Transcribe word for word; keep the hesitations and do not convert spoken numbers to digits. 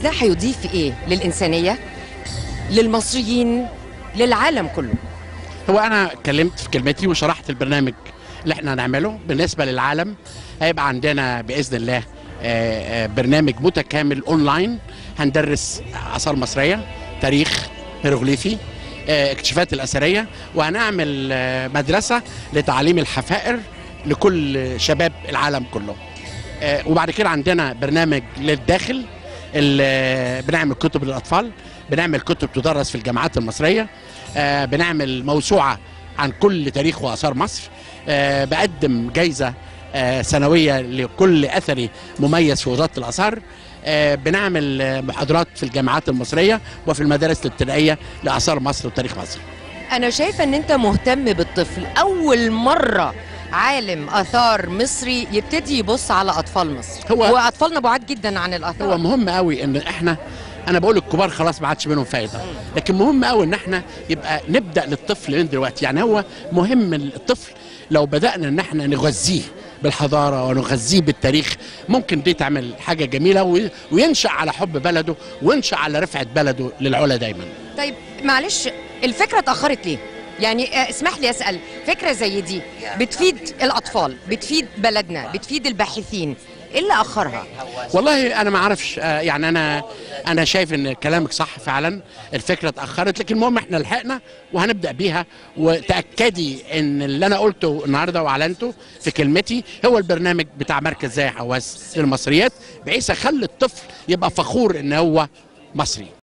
ده هيضيف ايه للإنسانية، للمصريين، للعالم كله؟ هو انا اتكلمت في كلمتي وشرحت البرنامج اللي احنا هنعمله بالنسبه للعالم. هيبقى عندنا باذن الله برنامج متكامل اونلاين، هندرس اثار مصريه، تاريخ، هيروغليفي، اكتشافات الاثريه، وهنعمل مدرسه لتعليم الحفائر لكل شباب العالم كله. وبعد كده عندنا برنامج للداخل، بنعمل كتب للاطفال، بنعمل كتب تدرس في الجامعات المصريه، بنعمل موسوعه عن كل تاريخ واثار مصر، بقدم جايزه سنويه لكل اثري مميز في وزاره الاثار، بنعمل محاضرات في الجامعات المصريه وفي المدارس الابتدائيه لاثار مصر وتاريخ مصر. انا شايفه ان انت مهتم بالطفل. اول مره عالم اثار مصري يبتدي يبص على اطفال مصر، هو واطفالنا بعاد جدا عن الاثار. هو مهم قوي ان احنا، انا بقول الكبار خلاص ما عادش منهم فايده، لكن مهم قوي ان احنا يبقى نبدا للطفل من دلوقتي. يعني هو مهم الطفل لو بدانا ان احنا نغذيه بالحضاره ونغذيه بالتاريخ، ممكن دي تعمل حاجه جميله وينشا على حب بلده وينشا على رفعه بلده للعلا دايما. طيب معلش، الفكره اتاخرت ليه؟ يعني اسمح لي اسال، فكره زي دي بتفيد الاطفال، بتفيد بلدنا، بتفيد الباحثين، ايه اللي اخرها؟ والله انا ما اعرفش، يعني انا انا شايف ان كلامك صح فعلا، الفكره اتاخرت، لكن المهم احنا لحقنا وهنبدا بيها. وتاكدي ان اللي انا قلته النهارده واعلنته في كلمتي هو البرنامج بتاع مركز زاهي حواس للمصريات، بحيث اخلي الطفل يبقى فخور ان هو مصري.